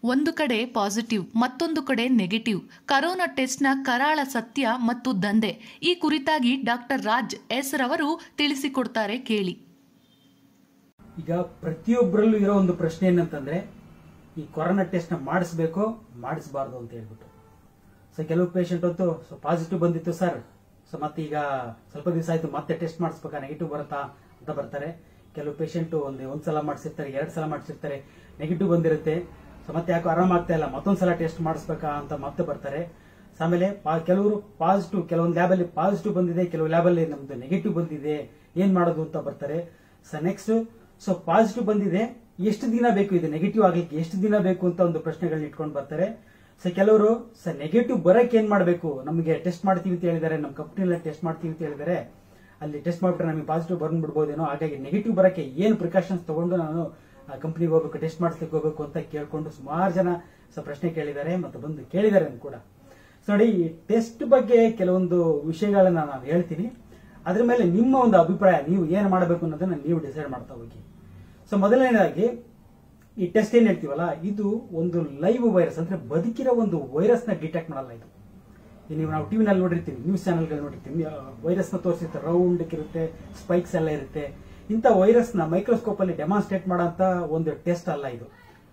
ಒಂದು ಕಡೆ ಪಾಸಿಟಿವ್ ಮತ್ತೊಂದು ಕಡೆ ನೆಗೆಟಿವ್ ಕರೋನಾ ಟೆಸ್ಟ್ನ ಕರಾಳ ಸತ್ಯ ಮತ್ತು ದಂಧೆ ಈ ಕುರಿತಾಗಿ ಡಾ.ರaju.s ರವರು ತಿಳಿಸಿಕೊಡ್ತಾರೆ ಕೇಳಿ. ಈಗ ಪ್ರತಿಯೊಬ್ಬರಲ್ಲೂ ಇರೋ ಒಂದು ಪ್ರಶ್ನೆ ಏನಂತಂದ್ರೆ ಈ ಕೊರೋನಾ ಟೆಸ್ಟ್ ನ ಮಾಡಿಸಬೇಕು ಮಾಡಿಸಬಾರ್ದು ಅಂತ ಹೇಳ್ಬಿಟ್ಟು. ಕೆಲವು ಪೇಷಂಟ್ ಅಂತೂ ಪಾಸಿಟಿವ್ ಬಂದಿತ್ತು ಸರ್, ಮತ್ತೆ ಈಗ ಸ್ವಲ್ಪ ದಿವಸ ಆಯ್ತು ಮತ್ತೆ ಟೆಸ್ಟ್ ಮಾಡಿಸ್ಬೇಕಾ ನೆಗೆಟಿವ್ ಬರುತ್ತಾ ಅಂತ ಬರ್ತಾರೆ. ಕೆಲವು ಪೇಷಂಟ್ ಒಂದ್ಸಲ ಮಾಡಿಸಿರ್ತಾರೆ, 2 ಸಲ ಮಾಡಿಸಿರ್ತಾರೆ, ನೆಗೆಟಿವ್ ಬಂದಿರುತ್ತೆ. ಮತ್ತೆ ಯಾಕೋ ಆರಾಮಾಗ್ತಾ ಇಲ್ಲ, ಮತ್ತೊಂದ್ಸಲ ಟೆಸ್ಟ್ ಮಾಡಿಸ್ಬೇಕಾ ಅಂತ ಮತ್ತೆ ಬರ್ತಾರೆ. ಆಮೇಲೆ ಕೆಲವರು ಪಾಸಿಟಿವ್, ಕೆಲವೊಂದು ಲ್ಯಾಬ್ ಅಲ್ಲಿ ಪಾಸಿಟಿವ್ ಬಂದಿದೆ, ಕೆಲವು ಲ್ಯಾಬ್ ಅಲ್ಲಿ ನಮ್ದು ನೆಗೆಟಿವ್ ಬಂದಿದೆ, ಏನ್ ಮಾಡೋದು ಅಂತ ಬರ್ತಾರೆ. ನೆಕ್ಸ್ಟ್ ಪಾಸಿಟಿವ್ ಬಂದಿದೆ, ಎಷ್ಟು ದಿನ ಬೇಕು ಇದು ನೆಗೆಟಿವ್ ಆಗ್ಲಿಕ್ಕೆ, ಎಷ್ಟು ದಿನ ಬೇಕು ಅಂತ ಒಂದು ಪ್ರಶ್ನೆಗಳನ್ನ ಇಟ್ಕೊಂಡು ಬರ್ತಾರೆ. ಕೆಲವರು ನೆಗೆಟಿವ್ ಬರಕ್ಕೆ ಏನ್ ಮಾಡಬೇಕು, ನಮಗೆ ಟೆಸ್ಟ್ ಮಾಡ್ತೀವಿ ಅಂತ ಹೇಳಿದ್ದಾರೆ, ನಮ್ಮ ಕಂಪ್ನಿಯಲ್ಲಿ ಟೆಸ್ಟ್ ಮಾಡ್ತೀವಿ ಅಂತ ಹೇಳಿದ್ದಾರೆ, ಅಲ್ಲಿ ಟೆಸ್ಟ್ ಮಾಡ್ಬಿಟ್ರೆ ನಮಗೆ ಪಾಸಿಟಿವ್ ಬಂದ್ಬಿಡ್ಬೋದೇನೋ, ಹಾಗಾಗಿ ನೆಗೆಟಿವ್ ಬರಕ್ಕೆ ಏನು ಪ್ರಿಕಾಷನ್ಸ್ ತಗೊಂಡು ನಾನು ಕಂಪ್ನಿಗೆ ಹೋಗ್ಬೇಕು, ಟೆಸ್ಟ್ ಮಾಡಿಸ್ಲಿಕ್ಕೆ ಹೋಗ್ಬೇಕು ಅಂತ ಕೇಳ್ಕೊಂಡು ಸುಮಾರು ಜನ ಪ್ರಶ್ನೆ ಕೇಳಿದ್ದಾರೆ ಮತ್ತು ಬಂದು ಕೇಳಿದ್ದಾರೆ ಕೂಡ. ನೋಡಿ, ಈ ಟೆಸ್ಟ್ ಬಗ್ಗೆ ಕೆಲವೊಂದು ವಿಷಯಗಳನ್ನ ನಾನು ಹೇಳ್ತೀನಿ, ಅದ್ರ ಮೇಲೆ ನಿಮ್ಮ ಒಂದು ಅಭಿಪ್ರಾಯ, ನೀವು ಏನು ಮಾಡಬೇಕು ಅನ್ನೋದನ್ನ ನೀವು ಡಿಸೈಡ್ ಮಾಡ್ತಾ ಹೋಗಿ. ಮೊದಲನೇದಾಗಿ ಈ ಟೆಸ್ಟ್ ಏನ್ ಹೇಳ್ತೀವಲ್ಲ, ಇದು ಒಂದು ಲೈವ್ ವೈರಸ್, ಅಂದ್ರೆ ಬದುಕಿರೋ ಒಂದು ವೈರಸ್ ನ ಡಿಟೆಕ್ಟ್ ಮಾಡಲ್ಲ. ಇದು ನೀವು ನಾವು ಟಿವಿನಲ್ಲಿ ನೋಡಿರ್ತೀವಿ, ನ್ಯೂಸ್ ಚಾನೆಲ್ಗಳು ನೋಡಿರ್ತೀವಿ, ವೈರಸ್ ನ ತೋರಿಸಿರ್ತಾರೆ, ರೌಂಡ್ ಇರುತ್ತೆ, ಸ್ಪೈಕ್ಸ್ ಎಲ್ಲ ಇರುತ್ತೆ. ಇಂಥ ವೈರಸ್ ನ ಮೈಕ್ರೋಸ್ಕೋಪ್ ಅಲ್ಲಿ ಡೆಮಾನ್ಸ್ಟ್ರೇಟ್ ಮಾಡೋಂತ ಒಂದು ಟೆಸ್ಟ್ ಅಲ್ಲ ಇದು.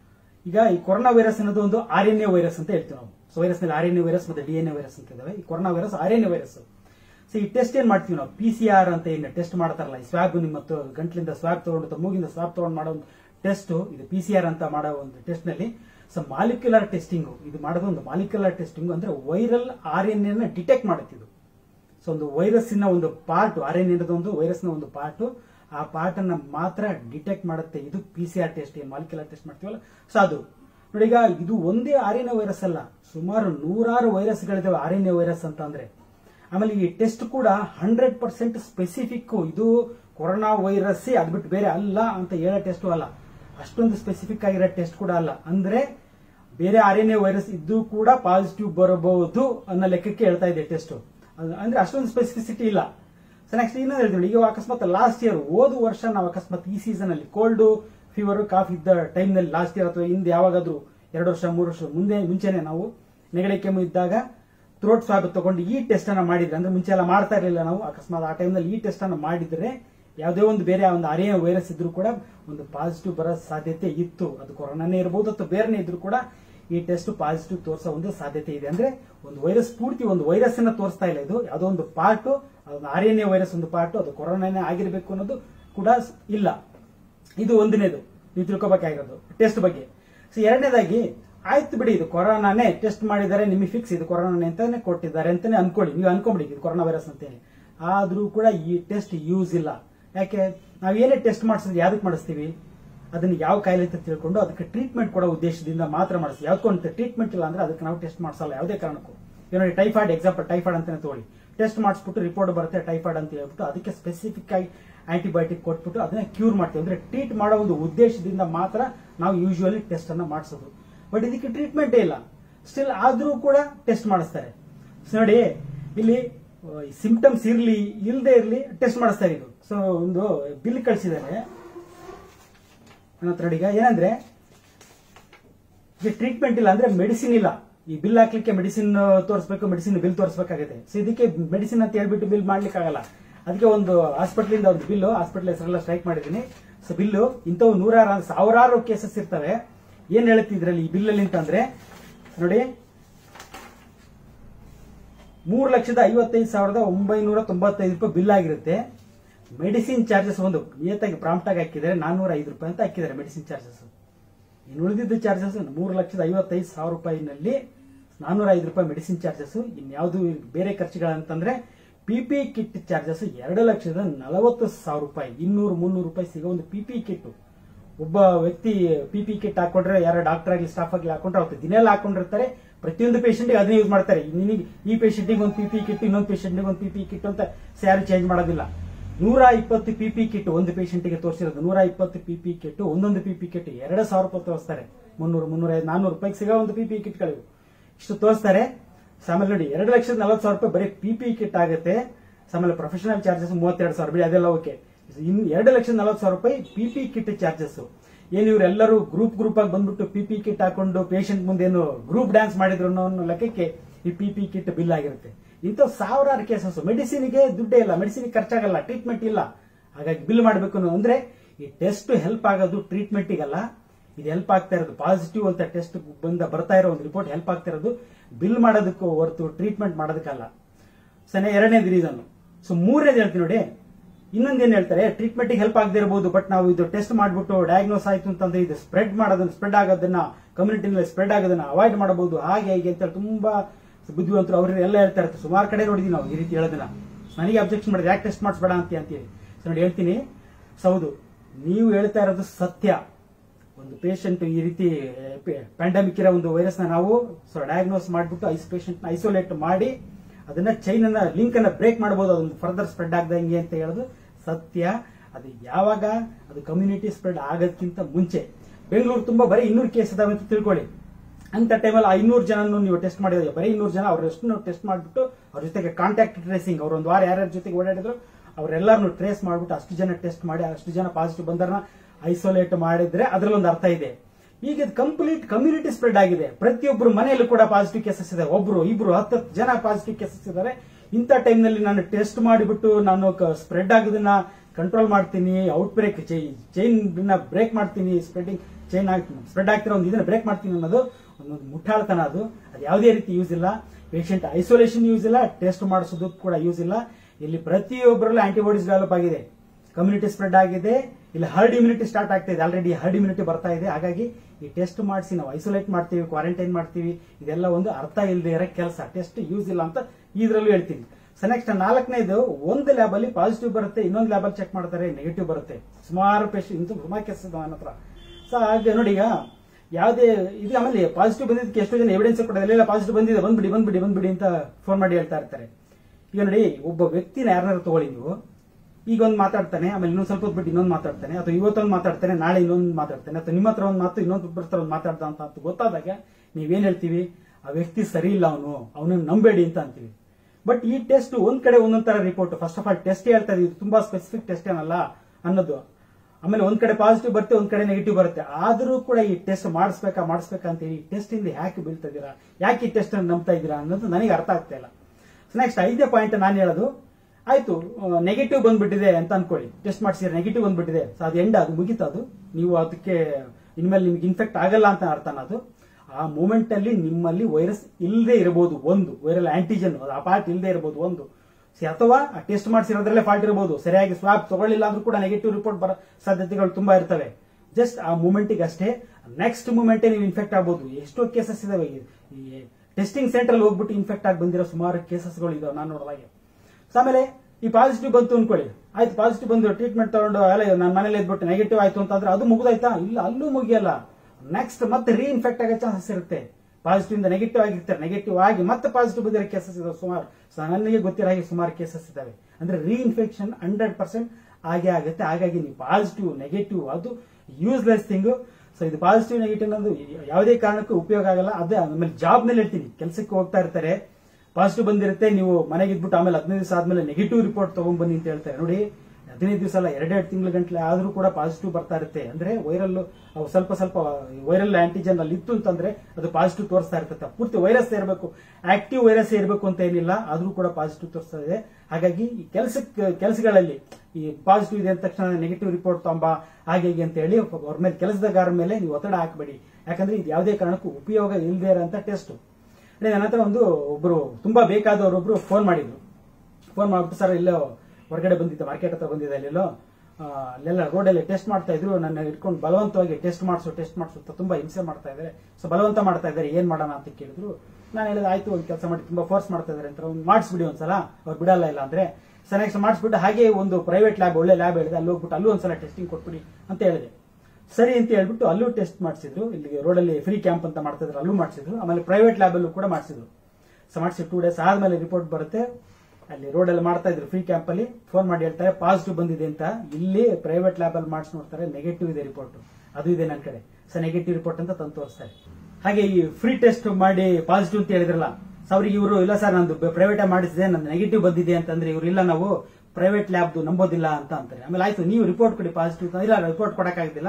ಈಗ ಈ ಕೊರೋನಾ ವೈರಸ್ ಅನ್ನೋದು ಒಂದು RNA ವೈರಸ್ ಅಂತ ಹೇಳ್ತೀವಿ ನಾವು. ವೈರಸ್ ನಲ್ಲಿ RNA ವೈರಸ್ ಮತ್ತೆ DNA ವೈರಸ್ ಅಂತ ಇದಾವೆ. ಈ ಕೊರೋನಾ ವೈರಸ್ RNA ವೈರಸ್. ಈ ಟೆಸ್ಟ್ ಏನ್ ಮಾಡ್ತೀವಿ ನಾವು, PCR ಅಂತ ಏನು ಟೆಸ್ಟ್ ಮಾಡ್ತಾರಲ್ಲ, ಈ ಸ್ವಾಬ್ ನಿಮ್ಮ ಗಂಟ್ಲಿಂದ ಸ್ವಾಬ್ ತಗೊಂಡು ಮೂಗಿಂದ ಸ್ವಾಬ್ ತಗೊಂಡು ಮಾಡೋ ಒಂದು ಟೆಸ್ಟ್, ಇದು PCR ಅಂತ ಮಾಡೋ ಒಂದು ಟೆಸ್ಟ್ ನಲ್ಲಿ ಮಾಲಿಕ್ಯುಲರ್ ಟೆಸ್ಟಿಂಗ್ ಇದು ಮಾಡೋದು. ಒಂದು ಮಾಲಿಕ್ಯುಲರ್ ಟೆಸ್ಟಿಂಗ್ ಅಂದ್ರೆ ವೈರಲ್ RNA ನ ಡಿಟೆಕ್ಟ್ ಮಾಡುತ್ತೆ ಇದು. ಒಂದು ವೈರಸ್ಸಿನ ಒಂದು ಪಾರ್ಟ್, RNA ಅನ್ನೋದು ಒಂದು ವೈರಸ್ ನ ಒಂದು ಪಾರ್ಟ್, ಆ ಪಾರ್ಟ್ ಅನ್ನ ಮಾತ್ರ ಡಿಟೆಕ್ಟ್ ಮಾಡುತ್ತೆ ಇದು PCR ಟೆಸ್ಟ್, ಏನು ಮಾಲಿಕ್ಯುಲರ್ ಟೆಸ್ಟ್ ಮಾಡ್ತೀವಲ್ಲ. ಅದು ನೋಡಿ, ಈಗ ಇದು ಒಂದೇ RNA ವೈರಸ್ ಅಲ್ಲ, ಸುಮಾರು 100 ವೈರಸ್ಗಳಿದಾವೆ RNA ವೈರಸ್ ಅಂತ ಅಂದ್ರೆ. ಆಮೇಲೆ ಈ ಟೆಸ್ಟ್ ಕೂಡ 100% ಸ್ಪೆಸಿಫಿಕ್, ಇದು ಕೊರೋನಾ ವೈರಸ್ ಅದ್ಬಿಟ್ಟು ಬೇರೆ ಅಲ್ಲ ಅಂತ ಹೇಳೋ ಟೆಸ್ಟ್ ಅಲ್ಲ, ಅಷ್ಟೊಂದು ಸ್ಪೆಸಿಫಿಕ್ ಆಗಿರೋ ಟೆಸ್ಟ್ ಕೂಡ ಅಲ್ಲ. ಅಂದ್ರೆ ಬೇರೆ RNA ವೈರಸ್ ಇದ್ದು ಕೂಡ ಪಾಸಿಟಿವ್ ಬರಬಹುದು ಅನ್ನೋ ಲೆಕ್ಕಕ್ಕೆ ಹೇಳ್ತಾ ಇದೆ ಟೆಸ್ಟ್. ಅಂದ್ರೆ ಅಷ್ಟೊಂದು ಸ್ಪೆಸಿಫಿಸಿಟಿ ಇಲ್ಲ. ನೆಕ್ಸ್ಟ್ ಇನ್ನೊಂದು ಹೇಳ್ತೀವಿ, ಈಗ ಅಕಸ್ಮಾತ್ ಲಾಸ್ಟ್ ಇಯರ್, ಹೋದ ವರ್ಷ ನಾವು ಅಕಸ್ಮಾತ್ ಈ ಸೀಸನ್ ಅಲ್ಲಿ ಕೋಲ್ಡ್ ಫೀವರ್ ಕಾಫ್ ಇದ್ದ ಟೈಮ್ ನಲ್ಲಿ, ಲಾಸ್ಟ್ ಇಯರ್ ಅಥವಾ ಹಿಂದೆ ಯಾವಾಗಾದ್ರೂ 2 ವರ್ಷ 3 ವರ್ಷ ಮುಂಚೆನೆ ನಾವು ನೆಗಡಿ ಕೆಮ್ಮು ಇದ್ದಾಗ ಥ್ರೋಟ್ ಸ್ವಾಬ್ ತಗೊಂಡು ಈ ಟೆಸ್ಟ್ ಅನ್ನ ಮಾಡಿದ್ರೆ, ಅಂದ್ರೆ ಮುಂಚೆ ಎಲ್ಲ ಮಾಡ್ತಾ ಇರಲಿಲ್ಲ ನಾವು, ಅಕಸ್ಮಾತ್ ಆ ಟೈಮ್ ನಲ್ಲಿ ಈ ಟೆಸ್ಟ್ ಅನ್ನ ಮಾಡಿದ್ರೆ ಯಾವುದೇ ಒಂದು ಬೇರೆ ಒಂದು RNA ವೈರಸ್ ಇದ್ರೂ ಕೂಡ ಒಂದು ಪಾಸಿಟಿವ್ ಬರೋ ಸಾಧ್ಯತೆ ಇತ್ತು. ಅದು ಕೊರೋನಾನೇ ಇರಬಹುದು ಅಥವಾ ಬೇರೆನೇ ಇದ್ರೂ ಕೂಡ ಈ ಟೆಸ್ಟ್ ಪಾಸಿಟಿವ್ ತೋರಿಸೋ ಒಂದು ಸಾಧ್ಯತೆ ಇದೆ. ಅಂದ್ರೆ ಒಂದು ವೈರಸ್ ಪೂರ್ತಿ ಒಂದು ವೈರಸ್ ಅನ್ನ ತೋರಿಸ್ತಾ ಇಲ್ಲ, ಇದು ಯಾವುದೋ ಒಂದು ಪಾರ್ಟ್, ಅದೊಂದು RNA ವೈರಸ್ ಒಂದು ಪಾರ್ಟ್, ಅದು ಕೊರೋನಾನೇ ಆಗಿರ್ಬೇಕು ಅನ್ನೋದು ಕೂಡ ಇಲ್ಲ. ಇದು ಒಂದನೇದು ನೀವು ತಿಳ್ಕೊಬೇಕಾಗಿರೋದು ಟೆಸ್ಟ್ ಬಗ್ಗೆ. ಎರಡನೇದಾಗಿ, ಆಯ್ತು ಬಿಡಿ ಇದು ಕೊರೋನಾನೇ ಟೆಸ್ಟ್ ಮಾಡಿದ್ದಾರೆ, ನಿಮಗೆ ಫಿಕ್ಸ್ ಇದು ಕೊರೋನಾನೇ ಅಂತಾನೆ ಕೊಟ್ಟಿದ್ದಾರೆ ಅಂತಾನೆ ಅನ್ಕೊಳ್ಳಿ, ನೀವು ಅನ್ಕೊಂಬಿಡಿ ಇದು ಕೊರೋನಾ ವೈರಸ್ ಅಂತೇಳಿ. ಆದ್ರೂ ಕೂಡ ಈ ಟೆಸ್ಟ್ ಯೂಸ್ ಇಲ್ಲ. ಯಾಕೆ, ನಾವ್ ಏನೇ ಟೆಸ್ಟ್ ಮಾಡಿಸಿದ್ರೆ ಯಾವ್ದಕ್ಕೆ ಮಾಡಿಸ್ತೀವಿ, ಅದನ್ನ ಯಾವ ಕಾಯಿಲೆ ಅಂತ ತಿಳ್ಕೊಂಡು ಅದಕ್ಕೆ ಟ್ರೀಟ್ಮೆಂಟ್ ಕೊಡೋ ಉದ್ದೇಶದಿಂದ ಮಾತ್ರ ಮಾಡಿಸ್ತೀವಿ. ಯಾವ್ದಕ್ಕೊಂದು ಟ್ರೀಟ್ಮೆಂಟ್ ಇಲ್ಲ ಅಂದ್ರೆ ಅದಕ್ಕೆ ನಾವು ಟೆಸ್ಟ್ ಮಾಡಿಸಲ್ಲ ಯಾವುದೇ ಕಾರಣಕ್ಕೂ. ಏನೋ ಟೈಫಾಯ್ಡ್, ಎಕ್ಸಾಂಪಲ್ ಟೈಫಾಯ್ಡ್ ಅಂತಾನೆ ತಗೊಳ್ಳಿ, ಟೆಸ್ಟ್ ಮಾಡಿಸ್ಬಿಟ್ಟು ರಿಪೋರ್ಟ್ ಬರುತ್ತೆ ಟೈಫಾಯ್ಡ್ ಅಂತ ಹೇಳ್ಬಿಟ್ಟು ಅದಕ್ಕೆ ಸ್ಪೆಸಿಫಿಕ್ ಆಗಿ ಆಂಟಿಬಯೋಟಿಕ್ ಕೊಟ್ಬಿಟ್ಟು ಅದನ್ನ ಕ್ಯೂರ್ ಮಾಡ್ತೀವಿ. ಅಂದ್ರೆ ಟ್ರೀಟ್ ಮಾಡೋ ಒಂದು ಉದ್ದೇಶದಿಂದ ಮಾತ್ರ ನಾವು ಯೂಶುವಲಿ ಟೆಸ್ಟ್ ಅನ್ನ ಮಾಡಿಸೋದು. ಬಟ್ ಇದಕ್ಕೆ ಟ್ರೀಟ್ಮೆಂಟೇ ಇಲ್ಲ, ಸ್ಟಿಲ್ ಆದ್ರೂ ಕೂಡ ಟೆಸ್ಟ್ ಮಾಡಿಸ್ತಾರೆ. ನೋಡಿ, ಇಲ್ಲಿ ಸಿಂಪ್ಟಮ್ಸ್ ಇರ್ಲಿ ಇಲ್ಲದೆ ಇರ್ಲಿ ಟೆಸ್ಟ್ ಮಾಡಿಸ್ತಾರೆ. ಇದು ಒಂದು ಬಿಲ್ ಕಳಿಸಿದ್ದಾರೆ ನನ್ನ ಹತ್ರ. ಈಗ ಏನಂದ್ರೆ, ಟ್ರೀಟ್ಮೆಂಟ್ ಇಲ್ಲ ಅಂದ್ರೆ ಮೆಡಿಸಿನ್ ಇಲ್ಲ, ಈ ಬಿಲ್ ಹಾಕ್ಲಿಕ್ಕೆ ಮೆಡಿಸಿನ್ ತೋರಿಸಬೇಕು, ಮೆಡಿಸಿನ್ ಬಿಲ್ ತೋರಿಸಬೇಕಾಗಿದೆ. ಇದಕ್ಕೆ ಮೆಡಿಸಿನ್ ಅಂತ ಹೇಳ್ಬಿಟ್ಟು ಬಿಲ್ ಮಾಡ್ಲಿಕ್ಕೆ ಆಗಲ್ಲ. ಅದಕ್ಕೆ ಒಂದು ಹಾಸ್ಪಿಟಲ್ ಒಂದು ಬಿಲ್, ಹಾಸ್ಪಿಟಲ್ ಹೆಸರೆಲ್ಲ ಸ್ಟ್ರೈಕ್ ಮಾಡಿದೀನಿ. ಬಿಲ್ಲು ಇಂಥವು 100,000 ಕೇಸಸ್ ಇರ್ತವೆ. ಏನ್ ಹೇಳುತ್ತೆ ಇದ್ರಲ್ಲಿ ಈ ಬಿಲ್ ಅಲ್ಲಿ ಅಂತಂದ್ರೆ, ನೋಡಿ, 3,55,995 ರೂಪಾಯಿ ಬಿಲ್ ಆಗಿರುತ್ತೆ. ಮೆಡಿಸಿನ್ ಚಾರ್ಜಸ್ ಒಂದು ನಿಯತ್ತಾಗಿ ಪ್ರಾಂಪ್ಟ್ ಆಗಿ ಹಾಕಿದ್ದಾರೆ, 405 ರೂಪಾಯಿ ಅಂತ ಹಾಕಿದ್ದಾರೆ ಮೆಡಿಸಿನ್ ಚಾರ್ಜಸ್. ಇನ್ನು ಉಳಿದಿದ್ದ ಚಾರ್ಜಸ್ 3,55,000 ರೂಪಾಯಿನಲ್ಲಿ 405 ರೂಪಾಯಿ ಮೆಡಿಸಿನ್ ಚಾರ್ಜಸ್. ಇನ್ಯಾವುದು ಬೇರೆ ಖರ್ಚುಗಳಂತಂದ್ರೆ PP ಕಿಟ್ ಚಾರ್ಜಸ್ 2,40,000 ರೂಪಾಯಿ. 200-300 ರೂಪಾಯಿ ಸಿಗೋ ಒಂದು PP ಕಿಟ್. ಒಬ್ಬ ವ್ಯಕ್ತಿ PP ಕಿಟ್ ಹಾಕೊಂಡ್ರೆ, ಯಾರೋ ಡಾಕ್ಟರ್ ಆಗಲಿ ಸ್ಟಾಫ್ ಆಗಲಿ ಹಾಕೊಂಡ್ರೆ ಅವ್ರು ದಿನೆಲ್ಲ ಹಾಕೊಂಡಿರ್ತಾರೆ, ಪ್ರತಿಯೊಂದು ಪೇಷಂಟ್ಗೆ ಅದನ್ನ ಯೂಸ್ ಮಾಡ್ತಾರೆ. ಈ ಪೇಷಂಟ್ಗೆ ಒಂದು PP ಕಿಟ್, ಇನ್ನೊಂದು ಪೇಷಂಟ್ಗೆ ಒಂದು PP ಕಿಟ್ ಅಂತ ಯಾರು ಚೇಂಜ್ ಮಾಡೋದಿಲ್ಲ. 120 PP ಕಿಟ್ ಒಂದು ಪೇಷಂಟ್ಗೆ ತೋರಿಸಿರೋದು. 120 PP ಕಿಟ್, ಒಂದೊಂದು PP ಕಿಟ್ 2,000 ರೂಪಾಯಿ ತೋರಿಸ್ತಾರೆ. 300, 350, 400 ರೂಪಾಯಿಗೆ ಸಿಗೋ ಒಂದು PP ಕಿಟ್ಗಳಿವು ಇಷ್ಟು ತೋರಿಸ್ತಾರೆ. ಆಮೇಲೆ ನೋಡಿ, 2,40,000 ರೂಪಾಯಿ ಬರೀ PP ಕಿಟ್ ಆಗುತ್ತೆ. ಆಮೇಲೆ ಪ್ರೊಫೆಷನಲ್ ಚಾರ್ಜಸ್ 32,000 ಬಿಡಿ, ಅದೆಲ್ಲ ಓಕೆ. ಇನ್ನು 2,40,000 ರೂಪಾಯಿ PP ಕಿಟ್ ಚಾರ್ಜಸ್. ಏನು ಇವರೆಲ್ಲರೂ ಗ್ರೂಪ್ ಆಗಿ ಬಂದ್ಬಿಟ್ಟು ಪಿ ಕಿಟ್ ಹಾಕೊಂಡು ಪೇಷಂಟ್ ಮುಂದೆ ಏನು ಗ್ರೂಪ್ ಡ್ಯಾನ್ಸ್ ಮಾಡಿದ್ರು ಅನ್ನೋ ಲೆಕ್ಕಕ್ಕೆ ಈ ಪಿ ಕಿಟ್ ಬಿಲ್ ಆಗಿರುತ್ತೆ. ಇಂಥ ಸಾವಿರಾರು ಕೇಸಸ್. ಮೆಡಿಸಿನ್ಗೆ ದುಡ್ಡೇ ಇಲ್ಲ, ಮೆಡಿಸಿನ್ ಖರ್ಚಾಗಲ್ಲ, ಟ್ರೀಟ್ಮೆಂಟ್ ಇಲ್ಲ, ಹಾಗಾಗಿ ಬಿಲ್ ಮಾಡಬೇಕು ಅಂದ್ರೆ ಈ ಟೆಸ್ಟ್ ಹೆಲ್ಪ್ ಆಗೋದು ಟ್ರೀಟ್ಮೆಂಟಿಗಲ್ಲ, ಇದು ಹೆಲ್ಪ್ ಆಗ್ತಾ ಇರೋದು ಪಾಸಿಟಿವ್ ಅಂತ ಟೆಸ್ಟ್ ಬರ್ತಾ ಇರೋ ಒಂದು ರಿಪೋರ್ಟ್ ಹೆಲ್ಪ್ ಆಗ್ತಾ ಇರೋದು ಬಿಲ್ ಮಾಡೋದಕ್ಕೂ ಹೊರತು ಟ್ರೀಟ್ಮೆಂಟ್ ಮಾಡೋದಕ್ಕಲ್ಲ. ಸರಿ, ಎರಡನೇದು ರೀಸನ್. ಸೊ ಮೂರನೇದು ಹೇಳ್ತೀನಿ ನೋಡಿ, ಇನ್ನೊಂದೇನು ಹೇಳ್ತಾರೆ, ಟ್ರೀಟ್ಮೆಂಟ್ಗೆ ಹೆಲ್ಪ್ ಆಗದೆ ಇರಬಹುದು, ಬಟ್ ನಾವು ಇದು ಟೆಸ್ಟ್ ಮಾಡ್ಬಿಟ್ಟು ಡಯಾಗ್ನೋಸ್ ಆಯ್ತು ಅಂತಂದ್ರೆ ಇದು ಸ್ಪ್ರೆಡ್ ಆಗೋದನ್ನ ಕಮ್ಯುನಿಟಿನಲ್ಲಿ ಸ್ಪ್ರೆಡ್ ಆಗೋದನ್ನ ಅವಾಯ್ಡ್ ಮಾಡಬಹುದು, ಹಾಗೆ ಹೀಗೆ ಅಂತ ತುಂಬಾ ಬುದ್ಧಿವಂತರು ಅವ್ರಿಗೆ ಎಲ್ಲ ಹೇಳ್ತಾ ಇರ್ತಾರೆ. ಸುಮಾರು ಕಡೆ ನೋಡಿದೀವಿ ನಾವು ಈ ರೀತಿ ಹೇಳೋದನ್ನ. ನನಗೆ ಅಬ್ಜೆಕ್ಷನ್ ಮಾಡಿದ್ರೆ ಯಾಕೆ ಟೆಸ್ಟ್ ಮಾಡಿಸ್ಬೇಡ ಅಂತೀವಿ. ಸೊ ನೋಡಿ ಹೇಳ್ತೀನಿ, ಹೌದು ನೀವು ಹೇಳ್ತಾ ಇರೋದು ಸತ್ಯ. ಒಂದು ಪೇಷಂಟ್ ಈ ರೀತಿ ಪ್ಯಾಂಡಮಿಕ್ ಇರೋ ಒಂದು ವೈರಸ್ ನಾವು ಡಯಾಗ್ನೋಸ್ ಮಾಡಿಬಿಟ್ಟು ಪೇಷಂಟ್ ನ ಐಸೋಲೇಟ್ ಮಾಡಿ ಅದನ್ನ ಚೈನ್ ಅನ್ನ ಲಿಂಕ್ ಅನ್ನ ಬ್ರೇಕ್ ಮಾಡಬಹುದು, ಅದೊಂದು ಫರ್ದರ್ ಸ್ಪ್ರೆಡ್ ಆಗದಂಗೆ ಅಂತ ಹೇಳೋದು ಸತ್ಯ. ಅದು ಯಾವಾಗ ಅದು ಕಮ್ಯುನಿಟಿ ಸ್ಪ್ರೆಡ್ ಆಗೋದಕ್ಕಿಂತ ಮುಂಚೆ. ಬೆಂಗಳೂರು ತುಂಬಾ ಬರೀ 200 ಕೇಸ್ ಇದಾವೆ ಅಂತ ತಿಳ್ಕೊಳ್ಳಿ. ಅಂತ ಟೈಮಲ್ಲಿ ಆ 200 ಜನನು ನೀವು ಟೆಸ್ಟ್ ಮಾಡಿದ್ರೆ ಬರೀ 200 ಜನ ಅವ್ರಷ್ಟು ಟೆಸ್ಟ್ ಮಾಡಿಬಿಟ್ಟು ಅವ್ರ ಜೊತೆಗೆ ಕಾಂಟ್ಯಾಕ್ಟ್ ಟ್ರೇಸಿಂಗ್, ಅವ್ರ ಒಂದು ವಾರ ಯಾರ್ಯಾರ ಜೊತೆಗೆ ಓಡಾಡಿದ್ರು ಅವರೆಲ್ಲರನ್ನು ಟ್ರೇಸ್ ಮಾಡಿಬಿಟ್ಟು ಅಷ್ಟು ಜನ ಟೆಸ್ಟ್ ಮಾಡಿ ಅಷ್ಟು ಜನ ಪಾಸಿಟಿವ್ ಬಂದರನ್ನ ಐಸೋಲೇಟ್ ಮಾಡಿದ್ರೆ ಅದರಲ್ಲೊಂದು ಅರ್ಥ ಇದೆ. ಈಗ ಇದು ಕಂಪ್ಲೀಟ್ ಕಮ್ಯುನಿಟಿ ಸ್ಪ್ರೆಡ್ ಆಗಿದೆ. ಪ್ರತಿಯೊಬ್ಬರು ಮನೆಯಲ್ಲೂ ಕೂಡ ಪಾಸಿಟಿವ್ ಕೇಸಸ್ ಇದೆ, ಒಬ್ರು ಇಬ್ರು 10 ಜನ ಪಾಸಿಟಿವ್ ಕೇಸಸ್ ಇದ್ದಾರೆ. ಇಂಥ ಟೈಮ್ನಲ್ಲಿ ನಾನು ಟೆಸ್ಟ್ ಮಾಡಿಬಿಟ್ಟು ನಾನು ಸ್ಪ್ರೆಡ್ ಆಗೋದನ್ನ ಕಂಟ್ರೋಲ್ ಮಾಡ್ತೀನಿ, ಔಟ್ ಬ್ರೇಕ್ ಚೈನ್ ಬ್ರೇಕ್ ಮಾಡ್ತೀನಿ, ಸ್ಪ್ರೆಡ್ ಆಗ್ತಿರೋ ಒಂದು ಇದನ್ನ ಬ್ರೇಕ್ ಮಾಡ್ತೀನಿ ಅನ್ನೋದು ಒಂದೊಂದು ಮುಟ್ಟಾಳ್ತನ. ಅದು ಯಾವುದೇ ರೀತಿ ಯೂಸ್ ಇಲ್ಲ. ಪೇಷಂಟ್ ಐಸೋಲೇಷನ್ ಯೂಸ್ ಇಲ್ಲ, ಟೆಸ್ಟ್ ಮಾಡಿಸೋದು ಕೂಡ ಯೂಸ್ ಇಲ್ಲ. ಇಲ್ಲಿ ಪ್ರತಿಯೊಬ್ಬರಲ್ಲೂ ಆಂಟಿಬಾಡೀಸ್ ಡೆವಲಪ್ ಆಗಿದೆ, ಕಮ್ಯುನಿಟಿ ಸ್ಪ್ರೆಡ್ ಆಗಿದೆ, ಇಲ್ಲಿ ಹರ್ಡ್ ಇಮ್ಯುನಿಟಿ ಸ್ಟಾರ್ಟ್ ಆಗ್ತಾ ಇದೆ, ಆಲ್ರೆಡಿ ಹರ್ಡ್ ಇಮ್ಯುನಿಟಿ ಬರ್ತಾ ಇದೆ. ಹಾಗಾಗಿ ಈ ಟೆಸ್ಟ್ ಮಾಡಿಸಿ ನಾವು ಐಸೋಲೇಟ್ ಮಾಡ್ತೀವಿ, ಕ್ವಾರಂಟೈನ್ ಮಾಡ್ತೀವಿ, ಇದೆಲ್ಲ ಒಂದು ಅರ್ಥ ಇಲ್ಲದೆ ಇರೋ ಕೆಲಸ. ಟೆಸ್ಟ್ ಯೂಸ್ ಇಲ್ಲ ಅಂತ ಇದರಲ್ಲೂ ಹೇಳ್ತೀನಿ. ಸೊ ನೆಕ್ಸ್ಟ್ 4ನೇದು, ಒಂದು ಲ್ಯಾಬ್ ಅಲ್ಲಿ ಪಾಸಿಟಿವ್ ಬರುತ್ತೆ, ಇನ್ನೊಂದು ಲ್ಯಾಬ್ ಅಲ್ಲಿ ಚೆಕ್ ಮಾಡ್ತಾರೆ ನೆಗೆಟಿವ್ ಬರುತ್ತೆ. ಸುಮಾರು ಪೇಷಂಟ್ ಸುಮಾರು ಕೇಸಸ್ ನನ್ನ ಹತ್ರ. ಸೊ ಹಾಗೆ ನೋಡಿ, ಈಗ ಯಾವುದೇ ಇದು ಆಮೇಲೆ ಪಾಸಿಟಿವ್ ಬಂದಿದ್ದಕ್ಕೆ ಎಷ್ಟೋ ಜನ ಎವಿಡೆನ್ಸ್ ಕೊಡೋದು, ಎಲ್ಲ ಪಾಸಿಟಿವ್ ಬಂದಿದೆ ಬಂದ್ಬಿಡಿ ಅಂತ ಫೋನ್ ಮಾಡಿ ಹೇಳ್ತಾ ಇರ್ತಾರೆ. ಈಗ ನೋಡಿ, ಒಬ್ಬ ವ್ಯಕ್ತಿನ ಯಾರನ್ನಾರು ತಗೊಳ್ಳಿ ನೀವು, ಈಗ ಒಂದು ಮಾತಾಡ್ತಾನೆ, ಆಮೇಲೆ ಇನ್ನೊಂದು ಸ್ವಲ್ಪ ಹೊತ್ತು ಬಿಟ್ಟು ಇನ್ನೊಂದು ಮಾತಾಡ್ತಾನೆ, ಅಥವಾ ಇವತ್ತೊಂದು ಮಾತಾಡ್ತಾನೆ, ನಾಳೆ ಇನ್ನೊಂದು ಮಾತಾಡ್ತಾನೆ, ಅಥವಾ ನಿಮ್ಮ ಹತ್ರ ಒಂದು ಮಾತು ಇನ್ನೊಂದು ಬರ್ತಾರೆ ಒಂದು ಮಾತಾಡ್ತಾ ಅಂತ ಗೊತ್ತಾದಾಗ ನೀವೇನ್ ಹೇಳ್ತೀವಿ, ಆ ವ್ಯಕ್ತಿ ಸರಿ ಇಲ್ಲ, ಅವನನ್ನು ನಂಬೇಡಿ ಅಂತ ಅಂತೀವಿ. ಬಟ್ ಈ ಟೆಸ್ಟ್ ಒಂದ್ ಕಡೆ ಒಂದೊಂದ್ ತರ report. First of all test ಹೇಳ್ತಾ ಇದೀವಿ, ತುಂಬಾ ಸ್ಪೆಸಿಫಿಕ್ ಟೆಸ್ಟ್ ಏನಲ್ಲ ಅನ್ನೋದು. ಆಮೇಲೆ ಒಂದ್ ಕಡೆ ಪಾಸಿಟಿವ್ ಬರುತ್ತೆ, ಒಂದ್ ಕಡೆ ನೆಗೆಟಿವ್ ಬರುತ್ತೆ. ಆದ್ರೂ ಕೂಡ ಈ ಟೆಸ್ಟ್ ಮಾಡಿಸ್ಬೇಕಾ ಅಂತ ಹೇಳಿ ಟೆಸ್ಟ್ ಇಂದ ಯಾಕೆ ಬೀಳ್ತಾ ಇದೀರಾ, ಯಾಕೆ ಈ ಟೆಸ್ಟ್ ಅನ್ನು ನಂಬ್ತಾ ಇದೀರಾ ಅನ್ನೋದು ನನಗೆ ಅರ್ಥ ಆಗ್ತಾ ಇಲ್ಲ. ನೆಕ್ಸ್ಟ್ 5ನೇ ಪಾಯಿಂಟ್ ನಾನು ಹೇಳೋದು, ಆಯ್ತು ನೆಗೆಟಿವ್ ಬಂದ್ಬಿಟ್ಟಿದೆ ಅಂತ ಅನ್ಕೊಳ್ಳಿ, ಟೆಸ್ಟ್ ಮಾಡಿಸಿದ್ರೆ ನೆಗೆಟಿವ್ ಬಂದ್ಬಿಟ್ಟಿದೆ, ಸೊ ಅದು ಎಂಡ್, ಅದು ಮುಗಿತದು, ನೀವು ಅದಕ್ಕೆ ಇನ್ಮೇಲೆ ನಿಮ್ಗೆ ಇನ್ಫೆಕ್ಟ್ ಆಗಲ್ಲ ಅಂತ ಅರ್ಥನ ಅದು. ಆ ಮೂಮೆಂಟ್ ಅಲ್ಲಿ ನಿಮ್ಮಲ್ಲಿ ವೈರಸ್ ಇಲ್ಲದೆ ಇರಬಹುದು, ಒಂದು ವೈರಲ್ ಆಂಟಿಜನ್ ಆ ಪಾರ್ಟ್ ಇಲ್ಲದೆ ಇರಬಹುದು ಒಂದು, ಅಥವಾ ಟೆಸ್ಟ್ ಮಾಡಿಸಿರೋದ್ರಲ್ಲೇ ಫಾಲ್ಟ್ ಇರಬಹುದು, ಸರಿಯಾಗಿ ಸ್ವಾಬ್ ತಗೊಳ್ಳಿಲ್ಲ ಅಂದ್ರೂ ಕೂಡ ನೆಗೆಟಿವ್ ರಿಪೋರ್ಟ್ ಬರೋ ಸಾಧ್ಯತೆಗಳು ತುಂಬಾ ಇರ್ತವೆ. ಜಸ್ಟ್ ಆ ಮೂಮೆಂಟಿಗೆ ಅಷ್ಟೇ. ನೆಕ್ಸ್ಟ್ ಮೂಮೆಂಟೇ ನೀವು ಇನ್ಫೆಕ್ಟ್ ಆಗಬಹುದು. ಎಷ್ಟೋ ಕೇಸಸ್ ಇದಾವೆ, ಈ ಟೆಸ್ಟಿಂಗ್ ಸೆಂಟರ್ ಅಲ್ಲಿ ಹೋಗ್ಬಿಟ್ಟು ಇನ್ಫೆಕ್ಟ್ ಆಗಿ ಬಂದಿರೋ ಸುಮಾರು ಕೇಸಸ್ಗಳು ಇದಾವೆ ನಾನು ನೋಡೋದಾಗೆ. ಆಮೇಲೆ ಈ ಪಾಸಿಟಿವ್ ಬಂತು ಅನ್ಕೊಳ್ಳಿ, ಆಯ್ತು ಪಾಸಿಟಿವ್ ಬಂದು ಟ್ರೀಟ್ಮೆಂಟ್ ತಗೊಂಡು ಅಲ್ಲ ನನ್ನ ಮನೇಲಿ ಇದ್ಬಿಟ್ಟು ನೆಗೆಟಿವ್ ಆಯ್ತು ಅಂತಂದ್ರೆ ಅದು ಮುಗಿದಾಯ್ತಾ? ಇಲ್ಲ, ಅಲ್ಲೂ ಮುಗಿಯಲ್ಲ. ನೆಕ್ಸ್ಟ್ ಮತ್ತೆ ರೀಇನ್ಫೆಕ್ಟ್ ಆಗೋ ಚಾನ್ಸಸ್ ಇರುತ್ತೆ. ಪಾಸಿಟಿವ್ ಇಂದ ನೆಗೆಟಿವ್ ಆಗಿರ್ತಾರೆ, ನೆಗೆಟಿವ್ ಆಗಿ ಮತ್ತೆ ಪಾಸಿಟಿವ್ ಬಂದಿರೋ ಕೇಸಸ್ ಇದಾವೆ ಸುಮಾರು. ನನಗೆ ಗೊತ್ತಿರೋ ಹಾಗೆ ಸುಮಾರು ಕೇಸಸ್ ಇದಾವೆ. ಅಂದ್ರೆ ರೀಇನ್ಫೆಕ್ಷನ್ 100% ಆಗೇ ಆಗುತ್ತೆ. ಹಾಗಾಗಿ ನೀವು ಪಾಸಿಟಿವ್ ನೆಗೆಟಿವ್ ಅದು ಯೂಸ್ಲೆಸ್ ಥಿಂಗ್. ಸೊ ಇದು ಪಾಸಿಟಿವ್ ನೆಗೆಟಿವ್ ಅನ್ನೋದು ಯಾವುದೇ ಕಾರಣಕ್ಕೂ ಉಪಯೋಗ ಆಗಲ್ಲ. ಅದೇ ಆಮೇಲೆ ಜಾಬ್ ನಲ್ಲಿ ಹೇಳ್ತೀನಿ, ಕೆಲಸಕ್ಕೆ ಹೋಗ್ತಾ ಇರ್ತಾರೆ, ಪಾಸಿಟಿವ್ ಬಂದಿರುತ್ತೆ, ನೀವು ಮನೆಗೆ ಇದ್ಬಿಟ್ಟು ಆಮೇಲೆ 15 ದಿವಸ ಆದ್ಮೇಲೆ ನೆಗೆಟಿವ್ ರಿಪೋರ್ಟ್ ತಗೊಂಡ್ಬನ್ನಿ ಅಂತ ಹೇಳ್ತಾರೆ. ನೋಡಿ, 15 ದಿವಸ ಅಲ್ಲ, 2 ತಿಂಗಳ ಗಂಟಲೆ ಆದ್ರೂ ಕೂಡ ಪಾಸಿಟಿವ್ ಬರ್ತಾ ಇರುತ್ತೆ. ಅಂದ್ರೆ ವೈರಲ್ ಸ್ವಲ್ಪ ವೈರಲ್ ಆಂಟಿಜನ್ ಅಲ್ಲಿ ಇತ್ತು ಅಂತಂದ್ರೆ ಅದು ಪಾಸಿಟಿವ್ ತೋರಿಸ್ತಾ ಇರ್ತದೆ. ಪೂರ್ತಿ ವೈರಸ್ ಇರಬೇಕು, ಆಕ್ಟಿವ್ ವೈರಸ್ ಇರಬೇಕು ಅಂತ ಏನಿಲ್ಲ, ಆದ್ರೂ ಕೂಡ ಪಾಸಿಟಿವ್ ತೋರಿಸ್ತಾ ಇದೆ. ಹಾಗಾಗಿ ಈ ಕೆಲಸಗಳಲ್ಲಿ ಈ ಪಾಸಿಟಿವ್ ಇದೆ ಅಂದ ತಕ್ಷಣ ನೆಗೆಟಿವ್ ರಿಪೋರ್ಟ್ ತಗೊಂಬ ಹಾಗೆ ಅಂತ ಹೇಳಿ ಅವ್ರ ಮೇಲೆ ಕೆಲಸದಗಾರ ಮೇಲೆ ನೀವು ಒತ್ತಡ ಹಾಕಬೇಡಿ. ಯಾಕಂದ್ರೆ ಇದು ಯಾವುದೇ ಕಾರಣಕ್ಕೂ ಉಪಯೋಗ ಇಲ್ಲದೆ ಇರೋಂತ ಟೆಸ್ಟ್. ನನ್ನ ಹತ್ರ ಒಬ್ರು ತುಂಬಾ ಬೇಕಾದವರೊಬ್ರು ಫೋನ್ ಮಾಡಿದ್ರು. ಫೋನ್ ಮಾಡ್ಬಿಟ್ಟು, ಸರ್ ಇಲ್ಲೋ ಹೊರಗಡೆ ಬಂದಿದ್ದೆ, ಮಾರ್ಕೆಟ್ ಹತ್ರ ಬಂದಿದ್ದೆ, ಅಲ್ಲೆಲ್ಲ ರೋಡಲ್ಲಿ ಟೆಸ್ಟ್ ಮಾಡ್ತಾ ಇದ್ರು, ನನ್ನ ಇಟ್ಕೊಂಡು ಬಲವಂತವಾಗಿ ಟೆಸ್ಟ್ ಮಾಡಿಸು ಅಂತ ತುಂಬಾ ಹಿಂಸೆ ಮಾಡ್ತಾ ಇದ್ದಾರೆ, ಸೊ ಬಲವಂತ ಮಾಡ್ತಾ ಇದ್ದಾರೆ, ಏನ್ ಮಾಡೋಣ ಅಂತ ಕೇಳಿದ್ರು. ನಾನು ಹೇಳಿದ್ರೆ ಆಯ್ತು, ಒಂದು ಕೆಲಸ ಮಾಡಿ, ತುಂಬಾ ಫೋರ್ಸ್ ಮಾಡ್ತಾ ಇದಾರೆ ಅಂತ ಮಾಡಿಸ್ಬಿಡಿ ಒಂದ್ಸಲ, ಅವ್ರು ಬಿಡಲ್ಲ ಇಲ್ಲ ಅಂದ್ರೆ. ಸೊ ನೆಕ್ಸ್ಟ್ ಮಾಡಿಸ್ಬಿಟ್ಟು ಹಾಗೆ ಒಂದು ಪ್ರೈವೇಟ್ ಲ್ಯಾಬ್, ಒಳ್ಳೆ ಲ್ಯಾಬ್ ಹೇಳಿದೆ, ಅಲ್ಲಿ ಹೋಗ್ಬಿಟ್ಟು ಅಲ್ಲೂ ಒಂದ್ಸಲ ಟೆಸ್ಟಿಂಗ್ ಕೊಟ್ಬಿಡಿ ಅಂತ ಹೇಳಿದೆ. ಸರಿ ಅಂತ ಹೇಳ್ಬಿಟ್ಟು ಅಲ್ಲೂ ಟೆಸ್ಟ್ ಮಾಡಿಸಿದ್ರು. ಇಲ್ಲಿ ರೋಡಲ್ಲಿ ಫ್ರೀ ಕ್ಯಾಂಪ್ ಅಂತ ಮಾಡ್ತಾ ಇದ್ರು, ಅಲ್ಲೂ ಮಾಡಿಸಿದ್ರು. ಆಮೇಲೆ ಪ್ರೈವೇಟ್ ಲ್ಯಾಬ್ ಅಲ್ಲೂ ಕೂಡ ಮಾಡಿಸಿದ್ರು. ಸೊ ಮಾಡಿಸಿ 2 ಡೇಸ್ ಆದ್ಮೇಲೆ ರಿಪೋರ್ಟ್ ಬರುತ್ತೆ. ಅಲ್ಲಿ ರೋಡಲ್ಲಿ ಮಾಡ್ತಾ ಇದ್ರು ಫ್ರೀ ಕ್ಯಾಂಪ್ ಅಲ್ಲಿ, ಫೋನ್ ಮಾಡಿ ಹೇಳ್ತಾರೆ ಪಾಸಿಟಿವ್ ಬಂದಿದೆ ಅಂತ. ಇಲ್ಲಿ ಪ್ರೈವೇಟ್ ಲ್ಯಾಬ್ ಅಲ್ಲಿ ಮಾಡಿಸಿ ನೋಡ್ತಾರೆ, ನೆಗೆಟಿವ್ ಇದೆ ರಿಪೋರ್ಟ್, ಅದು ಇದೆ ನನ್ನ ಕಡೆ. ಸೊ ನೆಗೆಟಿವ್ ರಿಪೋರ್ಟ್ ಅಂತ ತಂದು ತೋರಿಸ್ತಾರೆ. ಹಾಗೆ ಈ ಫ್ರೀ ಟೆಸ್ಟ್ ಮಾಡಿ ಪಾಸಿಟಿವ್ ಅಂತ ಹೇಳಿದ್ರಲ್ಲ, ಸೊ ಅವ್ರಿಗೆ ಇವರು ಇಲ್ಲ ಸರ್ ನಂದು ಪ್ರೈವೇಟ್ ಮಾಡಿಸಿದೆ, ನಂದು ನೆಗೆಟಿವ್ ಬಂದಿದೆ ಅಂತಂದ್ರೆ ಇವ್ರು ಇಲ್ಲ, ನಾವು ಪ್ರೈವೇಟ್ ಲ್ಯಾಬ್ದು ನಂಬೋದಿಲ್ಲ ಅಂತ ಅಂತಾರೆ. ಆಮೇಲೆ ಆಯ್ತು ನೀವು ರಿಪೋರ್ಟ್ ಕೊಡಿ ಪಾಸಿಟಿವ್, ಇಲ್ಲ ರಿಪೋರ್ಟ್ ಕೊಡಕ್ಕಾಗಿಲ್ಲ,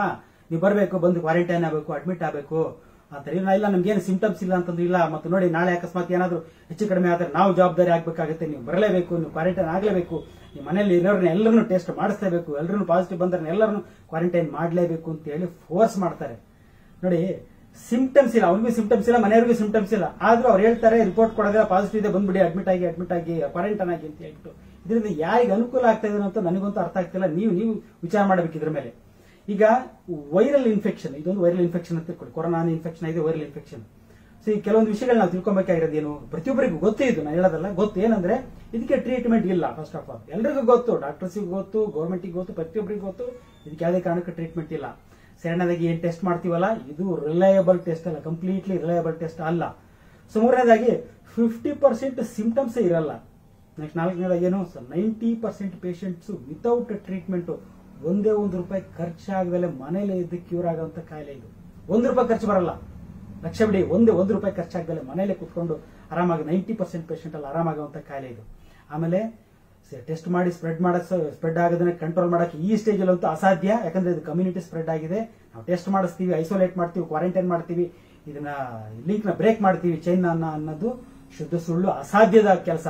ನೀವು ಬರಬೇಕು, ಬಂದು ಕ್ವಾರಂಟೈನ್ ಆಗಬೇಕು, ಅಡ್ಮಿಟ್ ಆಗಬೇಕು ಅಂತಾರೆ. ಇಲ್ಲ ನಮ್ಗೇನು ಸಿಂಪ್ಟಮ್ಸ್ ಇಲ್ಲ ಅಂತಂದ್ರೆ ಇಲ್ಲ. ಮತ್ತು ನೋಡಿ, ನಾಳೆ ಅಕಸ್ಮಾತ್ ಏನಾದ್ರು ಹೆಚ್ಚು ಕಡಿಮೆ ಆದ್ರೆ ನಾವು ಜವಾಬ್ದಾರಿ ಆಗ್ಬೇಕಾಗುತ್ತೆ. ನೀವು ಬರಲೇಬೇಕು, ನೀವು ಕ್ವಾರಂಟೈನ್ ಆಗಲೇಬೇಕು, ನಿಮ್ಮ ಮನೆಯಲ್ಲಿ ಇರೋರನ್ನ ಎಲ್ಲರನ್ನು ಟೆಸ್ಟ್ ಮಾಡಿಸಲೇಬೇಕು, ಎಲ್ಲರನ್ನು ಪಾಸಿಟಿವ್ ಬಂದ್ರೆ ಎಲ್ಲರನ್ನು ಕ್ವಾರಂಟೈನ್ ಮಾಡಲೇಬೇಕು ಅಂತ ಹೇಳಿ ಫೋರ್ಸ್ ಮಾಡ್ತಾರೆ. ನೋಡಿ, ಸಿಂಪ್ಟಮ್ಸ್ ಇಲ್ಲ, ಅವ್ರಿಗೂ ಸಿಂಪ್ಟಮ್ಸ್ ಇಲ್ಲ, ಮನೆಯವ್ರಿಗೂ ಸಿಂಪ್ಟಮ್ಸ್ ಇಲ್ಲ, ಆದ್ರೂ ಅವ್ರು ಹೇಳ್ತಾರೆ ರಿಪೋರ್ಟ್ ಕೊಡೋದಿಲ್ಲ, ಪಾಸಿಟಿವ್ ಇದೆ, ಬಂದ್ಬಿಡಿ, ಅಡ್ಮಿಟ್ ಆಗಿ ಕ್ವಾರಂಟೈನ್ ಆಗಿ ಅಂತ ಹೇಳ್ಬಿಟ್ಟು. ಇದರಿಂದ ಯಾರಿಗೆ ಅನುಕೂಲ ಆಗ್ತಾ ಇದೆ ಅಂತ ನನಗಂತೂ ಅರ್ಥ ಆಗ್ತಿಲ್ಲ. ನೀವು ವಿಚಾರ ಮಾಡಬೇಕು ಇದ್ರ ಮೇಲೆ. ಈಗ ವೈರಲ್ ಇನ್ಫೆಕ್ಷನ್, ಇದೊಂದು ವೈರಲ್ ಇನ್ಫೆಕ್ಷನ್ ಅಂತ ತಿಳ್ಕೊಳ್ಳಿ. ಕೊರೋನಾ ಇನ್ಫೆಕ್ಷನ್ ಇದೆ, ವೈರಲ್ ಇನ್ಫೆಕ್ಷನ್. ಸೊ ಈ ಕೆಲವೊಂದು ವಿಷಯಗಳು ನಾವು ತಿಳ್ಕೊಬೇಕಾಗಿರೋದು ಏನು, ಪ್ರತಿಯೊಬ್ಬರಿಗೂ ಗೊತ್ತು, ಇದು ನಾನು ಹೇಳೋದಲ್ಲ, ಗೊತ್ತು. ಏನಂದ್ರೆ ಇದಕ್ಕೆ ಟ್ರೀಟ್ಮೆಂಟ್ ಇಲ್ಲ. ಫಸ್ಟ್ ಆಫ್ ಆಲ್ ಎಲ್ರಿಗೂ ಗೊತ್ತು, ಡಾಕ್ಟರ್ಸಿಗೂ ಗೊತ್ತು, ಗೌರ್ಮೆಂಟ್ಗೆ ಗೊತ್ತು, ಪ್ರತಿಯೊಬ್ಬರಿಗೂ ಗೊತ್ತು, ಇದಕ್ಕೆ ಯಾವುದೇ ಕಾರಣಕ್ಕೆ ಟ್ರೀಟ್ಮೆಂಟ್ ಇಲ್ಲ. ಎರಡನೇದಾಗಿ ಏನ್ ಟೆಸ್ಟ್ ಮಾಡ್ತೀವಲ್ಲ, ಇದು ರಿಲಯಬಲ್ ಟೆಸ್ಟ್ ಅಲ್ಲ, ಕಂಪ್ಲೀಟ್ಲಿ ರಿಲಯಬಲ್ ಟೆಸ್ಟ್ ಅಲ್ಲ. ಸೊ ಮೂರನೇದಾಗಿ 50% ಸಿಂಪ್ಟಮ್ಸ್ ಇರಲ್ಲ. ನೆಕ್ಸ್ಟ್ ನಾಲ್ಕನೇದಾಗಿ ಏನು, 90% ಪೇಷಂಟ್ಸ್ ವಿತೌಟ್ ಟ್ರೀಟ್ಮೆಂಟ್ ಒಂದೇ ₹1 ಖರ್ಚಾಗದಲ್ಲೇ ಮನೇಲೆ ಇದ್ದು ಕ್ಯೂರ್ ಆಗುವಂತ ಕಾಯಿಲೆ ಇದು. ₹1 ಖರ್ಚು ಬರಲ್ಲ, ಲಕ್ಷ ಬಿಡಿ, ₹1 ಖರ್ಚಾಗದಲ್ಲೇ ಮನೇಲೆ ಕುತ್ಕೊಂಡು ಆರಾಮಾಗಿ 90% ಪೇಷಂಟ್ ಅಲ್ಲಿ ಆರಾಮಾಗುವಂತ ಕಾಯಿಲೆ ಇದು. ಆಮೇಲೆ ಟೆಸ್ಟ್ ಮಾಡಿ ಸ್ಪ್ರೆಡ್ ಆಗೋದನ್ನ ಕಂಟ್ರೋಲ್ ಮಾಡಕ್ಕೆ ಈ ಸ್ಟೇಜ್ ಅಲ್ಲಂತೂ ಅಸಾಧ್ಯ. ಯಾಕಂದ್ರೆ ಇದು ಕಮ್ಯುನಿಟಿ ಸ್ಪ್ರೆಡ್ ಆಗಿದೆ. ನಾವು ಟೆಸ್ಟ್ ಮಾಡಿಸ್ತೀವಿ, ಐಸೋಲೇಟ್ ಮಾಡ್ತೀವಿ, ಕ್ವಾರಂಟೈನ್ ಮಾಡ್ತೀವಿ, ಇದನ್ನ ಲಿಂಕ್ ನ ಬ್ರೇಕ್ ಮಾಡ್ತೀವಿ, ಚೈನ್ ಅನ್ನೋದು ಶುದ್ಧ ಸುಳ್ಳು, ಅಸಾಧ್ಯದ ಕೆಲಸ.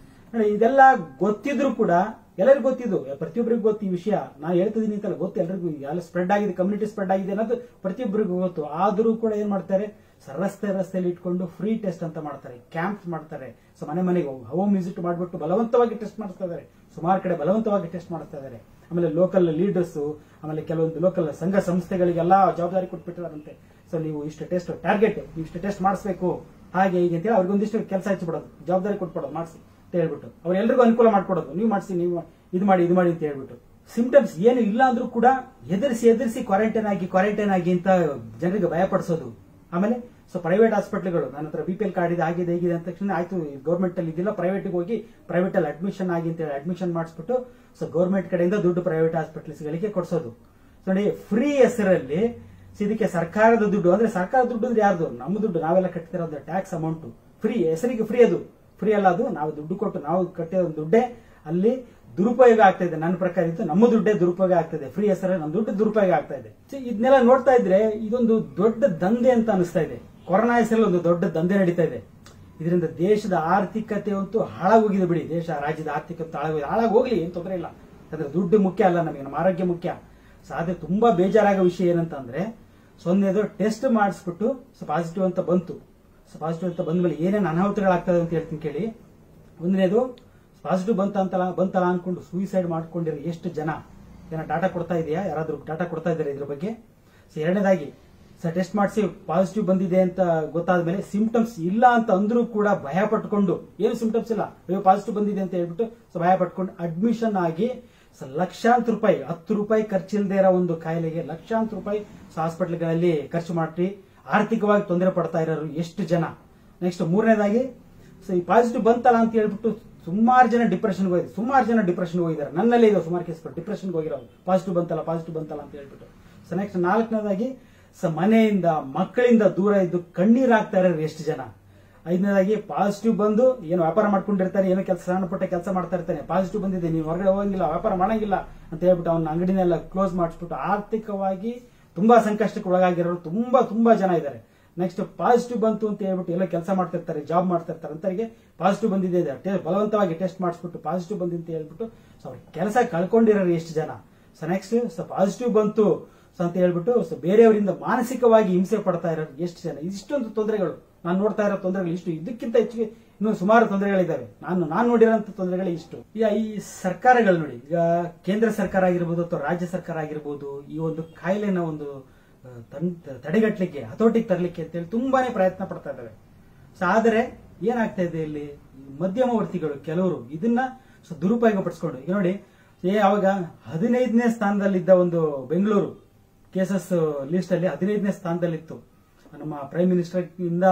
ಇದೆಲ್ಲ ಗೊತ್ತಿದ್ರು ಕೂಡ, ಎಲ್ಲರಿಗೂ ಗೊತ್ತಿದ್ದು, ಪ್ರತಿಯೊಬ್ಬರಿಗೂ ಗೊತ್ತು ಈ ವಿಷಯ. ನಾನು ಹೇಳ್ತಿದ್ದೀನಿ ಅಂತಲ್ಲ, ಗೊತ್ತು ಎಲ್ರಿಗೂ, ಎಲ್ಲ ಸ್ಪ್ರೆಡ್ ಆಗಿದೆ, ಕಮ್ಯುನಿಟಿ ಸ್ಪ್ರೆಡ್ ಆಗಿದೆ ಅನ್ನೋದು ಪ್ರತಿಯೊಬ್ಬರಿಗೂ ಗೊತ್ತು. ಆದ್ರೂ ಕೂಡ ಏನ್ ಮಾಡ್ತಾರೆ, ರಸ್ತೆಯಲ್ಲಿ ಇಟ್ಕೊಂಡು ಫ್ರೀ ಟೆಸ್ಟ್ ಅಂತ ಮಾಡ್ತಾರೆ, ಕ್ಯಾಂಪ್ಸ್ ಮಾಡ್ತಾರೆ. ಸೊ ಮನೆಗೆ ಹೋಮ್ ವಿಸಿಟ್ ಮಾಡ್ಬಿಟ್ಟು ಬಲವಂತವಾಗಿ ಟೆಸ್ಟ್ ಮಾಡ್ತಾ ಇದ್ದಾರೆ. ಸುಮಾರು ಕಡೆ ಬಲವಂತವಾಗಿ ಟೆಸ್ಟ್ ಮಾಡ್ತಾ ಇದ್ದಾರೆ. ಆಮೇಲೆ ಲೋಕಲ್ ಲೀಡರ್ಸ್, ಆಮೇಲೆ ಕೆಲವೊಂದು ಲೋಕಲ್ ಸಂಘ ಸಂಸ್ಥೆಗಳಿಗೆಲ್ಲ ಜವಾಬ್ದಾರಿ ಕೊಟ್ಬಿಟ್ಟಿದಾರಂತೆ. ಸೊ ನೀವು ಇಷ್ಟು ಟೆಸ್ಟ್ ಟಾರ್ಗೆಟ್, ಇಷ್ಟು ಟೆಸ್ಟ್ ಮಾಡಿಸ್ಬೇಕು, ಹಾಗೆ ಹೀಗೆ ಅಂತೇಳಿ ಅವ್ರಿಗೊಂದಿಷ್ಟು ಕೆಲಸ ಹಚ್ಚಿಬಿಡೋದು, ಜವಾಬ್ದಾರಿ ಕೊಟ್ಬಿಡೋದು, ಮಾಡಿಸಿ ಅಂತ ಹೇಳ್ಬಿಟ್ಟು ಅವ್ರು ಎಲ್ರಿಗೂ ಅನುಕೂಲ ಮಾಡ್ಕೊಡೋದು. ನೀವು ಮಾಡಿಸಿ, ನೀವು ಇದು ಮಾಡಿ ಅಂತ ಹೇಳ್ಬಿಟ್ಟು. ಸಿಂಪ್ಟಮ್ಸ್ ಏನು ಇಲ್ಲ ಅಂದ್ರೂ ಕೂಡ ಎದುರಿಸಿ ಕ್ವಾರಂಟೈನ್ ಆಗಿ ಅಂತ ಜನರಿಗೆ ಭಯಪಡಿಸೋದು. ಆಮೇಲೆ ಸೊ ಪ್ರೈವೇಟ್ ಹಾಸ್ಪಿಟಲ್ಗಳು, ನನ್ನ ಹತ್ರ BPL ಕಾರ್ಡ್ ಇದೆ, ಆಗಿದೆ ಹೀಗಿದೆ ಅಂತ ತಕ್ಷಣ ಆಯ್ತು, ಗೌರ್ಮೆಂಟ್ ಅಲ್ಲಿ ಇದಿಲ್ಲ, ಪ್ರೈವೇಟ್ ಹೋಗಿ ಪ್ರೈವೇಟ್ ಅಲ್ಲಿ ಅಡ್ಮಿಷನ್ ಆಗಿ ಅಂತ ಹೇಳಿ ಅಡ್ಮಿಷನ್ ಮಾಡಿಸ್ಬಿಟ್ಟು ಸೊ ಗೌರ್ಮೆಂಟ್ ಕಡೆಯಿಂದ ದುಡ್ಡು ಪ್ರೈವೇಟ್ ಹಾಸ್ಪಿಟಲ್ಸ್ ಗಳಿಗೆ ಕೊಡಿಸೋದು. ಸೊ ನೋಡಿ, ಫ್ರೀ ಹೆಸರಲ್ಲಿ ಇದಕ್ಕೆ ಸರ್ಕಾರದ ದುಡ್ಡು, ಅಂದ್ರೆ ಸರ್ಕಾರದ ದುಡ್ಡು ಅಂದ್ರೆ ಯಾರ್ದು, ನಮ್ಮ ದುಡ್ಡು, ನಾವೆಲ್ಲ ಕಟ್ತಿರೋದು ಟ್ಯಾಕ್ಸ್ ಅಮೌಂಟ್. ಫ್ರೀ ಹೆಸರಿಗೆ ಫ್ರೀ, ಅದು ಫ್ರೀ ಅಲ್ಲ, ಅದು ನಾವು ದುಡ್ಡು ಕೊಟ್ಟು ನಾವು ಕಟ್ಟಿರೋ ದುಡ್ಡೇ ಅಲ್ಲಿ ದುರುಪಯೋಗ ಆಗ್ತಾ ಇದೆ. ನನ್ನ ಪ್ರಕಾರ ಇದು ನಮ್ಮ ದುಡ್ಡೇ ದುರುಪಯೋಗ ಆಗ್ತಾ ಇದೆ. ಫ್ರೀ ಹೆಸರಲ್ಲಿ ನಮ್ಮ ದುಡ್ಡು ದುರುಪಯೋಗ ಆಗ್ತಾ ಇದೆ. ಇದನ್ನೆಲ್ಲ ನೋಡ್ತಾ ಇದ್ರೆ ಇದೊಂದು ದೊಡ್ಡ ದಂಧೆ ಅಂತ ಅನಿಸ್ತಾ ಇದೆ. ಕೊರೋನಾ ಹೆಸರಲ್ಲಿ ಒಂದು ದೊಡ್ಡ ದಂಧೆ ನಡೀತಾ ಇದೆ. ಇದರಿಂದ ದೇಶದ ಆರ್ಥಿಕತೆ ಅಂತೂ ಹಾಳಾಗೋಗಿದೆ ಬಿಡಿ. ರಾಜ್ಯದ ಆರ್ಥಿಕತೆ ಹಾಳಾಗೋಗ್ಲಿ, ಏನ್ ತೊಂದರೆ ಇಲ್ಲ. ಯಾಕಂದ್ರೆ ದುಡ್ಡು ಮುಖ್ಯ ಅಲ್ಲ ನಮಗೆ, ನಮ್ಮ ಆರೋಗ್ಯ ಮುಖ್ಯ. ಸಾಧ್ಯ ತುಂಬಾ ಬೇಜಾರಾಗೋ ವಿಷಯ ಏನಂತ ಅಂದ್ರೆ, ಸೊನ್ನೆದು ಟೆಸ್ಟ್ ಮಾಡಿಸ್ಬಿಟ್ಟು ಪಾಸಿಟಿವ್ ಅಂತ ಬಂತು. ಪಾಸಿಟಿವ್ ಅಂತ ಬಂದ್ಮೇಲೆ ಏನೇನು ಅನಾಹುತಗಳಾಗ್ತದೆ ಅಂತ ಹೇಳ್ತೀನಿ ಕೇಳಿ. ಒಂದನೇದು, ಪಾಸಿಟಿವ್ ಬಂತಲ್ಲ ಅನ್ಕೊಂಡು ಸೂಯಿಸೈಡ್ ಮಾಡ್ಕೊಂಡಿರೋ ಎಷ್ಟು ಜನ, ಏನೋ ಡಾಟಾ ಕೊಡ್ತಾ ಇದೆಯಾ, ಯಾರಾದ್ರೂ ಡಾಟಾ ಕೊಡ್ತಾ ಇದ್ದಾರೆ ಇದ್ರ ಬಗ್ಗೆ? ಎರಡನೇದಾಗಿ ಟೆಸ್ಟ್ ಮಾಡಿಸಿ ಪಾಸಿಟಿವ್ ಬಂದಿದೆ ಅಂತ ಗೊತ್ತಾದ ಮೇಲೆ ಸಿಂಪ್ಟಮ್ಸ್ ಇಲ್ಲ ಅಂತ ಅಂದ್ರೂ ಕೂಡ ಭಯ ಪಟ್ಕೊಂಡು, ಏನು ಸಿಂಪ್ಟಮ್ಸ್ ಇಲ್ಲ, ಅಯ್ಯೋ ಪಾಸಿಟಿವ್ ಬಂದಿದೆ ಅಂತ ಹೇಳ್ಬಿಟ್ಟು ಭಯ ಪಟ್ಕೊಂಡು ಅಡ್ಮಿಷನ್ ಆಗಿ ಲಕ್ಷಾಂತರ ರೂಪಾಯಿ, ₹10 ಖರ್ಚಿಲ್ಲದೆ ಇರೋ ಒಂದು ಕಾಯಿಲೆಗೆ ಲಕ್ಷಾಂತರ ರೂಪಾಯಿ ಹಾಸ್ಪಿಟಲ್ಗಳಲ್ಲಿ ಖರ್ಚು ಮಾಡಿ ಆರ್ಥಿಕವಾಗಿ ತೊಂದರೆ ಪಡ್ತಾ ಇರೋರು ಎಷ್ಟು ಜನ. ನೆಕ್ಸ್ಟ್ ಮೂರನೇದಾಗಿ, ಈ ಪಾಸಿಟಿವ್ ಬಂತಲ್ಲ ಅಂತ ಹೇಳ್ಬಿಟ್ಟು ಸುಮಾರು ಜನ ಡಿಪ್ರೆಷನ್ಗೆ ಹೋಗಿದ್ದಾರೆ. ನನ್ನಲ್ಲೇ ಇದೆ ಸುಮಾರು ಕೇಸ್ ಡಿಪ್ರೆಷನ್ಗೆ ಹೋಗಿರೋದು, ಪಾಸಿಟಿವ್ ಬಂತಲ್ಲ ಅಂತ ಹೇಳ್ಬಿಟ್ಟು. ಸೊ ನೆಕ್ಸ್ಟ್ ನಾಲ್ಕನೇದಾಗಿ, ಮನೆಯಿಂದ ಮಕ್ಕಳಿಂದ ದೂರ ಇದ್ದು ಕಣ್ಣೀರಾಗ್ತಾ ಇರೋರು ಎಷ್ಟು ಜನ. ಐದನೇದಾಗಿ, ಪಾಸಿಟಿವ್ ಬಂದು ಏನು ವ್ಯಾಪಾರ ಮಾಡ್ಕೊಂಡಿರ್ತಾರೆ, ಏನೋ ಸಣ್ಣ ಪುಟ್ಟ ಕೆಲಸ ಮಾಡ್ತಾ ಇರ್ತಾನೆ, ಪಾಸಿಟಿವ್ ಬಂದಿದೆ, ನೀವು ಹೊರಗಡೆ ಹೋಗಂಗಿಲ್ಲ, ವ್ಯಾಪಾರ ಮಾಡಂಗಿಲ್ಲ ಅಂತ ಹೇಳ್ಬಿಟ್ಟು ಅವನ ಅಂಗಡಿನೆಲ್ಲ ಕ್ಲೋಸ್ ಮಾಡಿಸ್ಬಿಟ್ಟು ಆರ್ಥಿಕವಾಗಿ ತುಂಬಾ ಸಂಕಷ್ಟಕ್ಕೆ ಒಳಗಾಗಿರೋರು ತುಂಬಾ ಜನ ಇದ್ದಾರೆ. ನೆಕ್ಸ್ಟ್ ಪಾಸಿಟಿವ್ ಬಂತು ಅಂತ ಹೇಳ್ಬಿಟ್ಟು ಎಲ್ಲ ಕೆಲಸ ಮಾಡ್ತಿರ್ತಾರೆ, ಜಾಬ್ ಮಾಡ್ತಿರ್ತಾರೆ, ಅಂತವರಿಗೆ ಪಾಸಿಟಿವ್ ಬಂದಿದೆ, ಬಲವಂತವಾಗಿ ಟೆಸ್ಟ್ ಮಾಡಿಸ್ಬಿಟ್ಟು ಪಾಸಿಟಿವ್ ಬಂದಿ ಅಂತ ಹೇಳ್ಬಿಟ್ಟು ಕೆಲಸ ಕಳ್ಕೊಂಡಿರೋರು ಎಷ್ಟು ಜನ. ಸೊ ನೆಕ್ಸ್ಟ್ ಪಾಸಿಟಿವ್ ಬಂತು ಅಂತ ಹೇಳ್ಬಿಟ್ಟು ಬೇರೆಯವರಿಂದ ಮಾನಸಿಕವಾಗಿ ಹಿಂಸೆ ಪಡ್ತಾ ಇರೋರು ಎಷ್ಟು ಜನ. ಇಷ್ಟೊಂದು ತೊಂದರೆಗಳು ನಾನು ನೋಡ್ತಾ ಇರೋ ತೊಂದರೆಗಳು ಇಷ್ಟು, ಇದಕ್ಕಿಂತ ಹೆಚ್ಚಿಗೆ ಇನ್ನೂ ಸುಮಾರು ತೊಂದರೆಗಳಿದ್ದಾವೆ. ನಾನು ನೋಡಿರೋಂಥ ತೊಂದರೆಗಳೇ ಇಷ್ಟು. ಈಗ ಈ ಸರ್ಕಾರಗಳು ನೋಡಿ, ಈಗ ಕೇಂದ್ರ ಸರ್ಕಾರ ಆಗಿರ್ಬೋದು ಅಥವಾ ರಾಜ್ಯ ಸರ್ಕಾರ ಆಗಿರ್ಬೋದು, ಈ ಒಂದು ಕಾಯಿಲೆನ ಒಂದು ತಡೆಗಟ್ಟಲಿಕ್ಕೆ, ಹತೋಟಿಗೆ ತರಲಿಕ್ಕೆ ಅಂತೇಳಿ ತುಂಬಾನೇ ಪ್ರಯತ್ನ ಪಡ್ತಾ ಇದ್ದಾವೆ. ಸೊ ಆದರೆ ಏನಾಗ್ತಾ ಇದೆ, ಇಲ್ಲಿ ಮಧ್ಯಮವರ್ತಿಗಳು ಕೆಲವರು ಇದನ್ನ ದುರುಪಯೋಗ ಪಡಿಸ್ಕೊಂಡು, ಈಗ ನೋಡಿ, ಅವಾಗ 15ನೇ ಸ್ಥಾನದಲ್ಲಿದ್ದ ಒಂದು ಬೆಂಗಳೂರು ಕೇಸಸ್ ಲಿಸ್ಟ್ ಅಲ್ಲಿ 15ನೇ ಸ್ಥಾನದಲ್ಲಿತ್ತು. ನಮ್ಮ ಪ್ರೈಮ್ ಮಿನಿಸ್ಟರ್ ಇಂದ